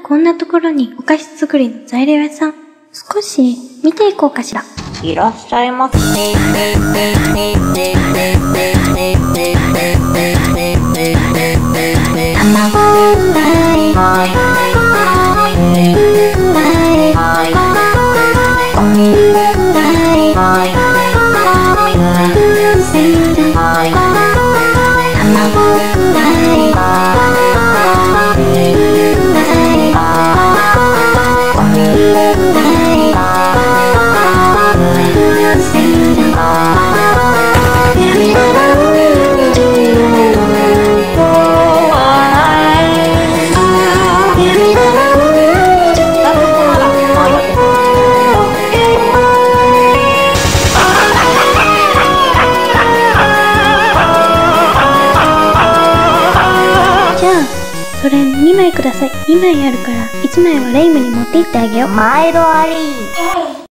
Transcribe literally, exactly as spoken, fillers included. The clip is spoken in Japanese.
こんなところにお菓子作りの材料屋さん。少し見ていこうかしら。 いらっしゃいませ。 それにまいください。にまいあるからいちまいはレイムに持って行ってあげよう。 毎度あり。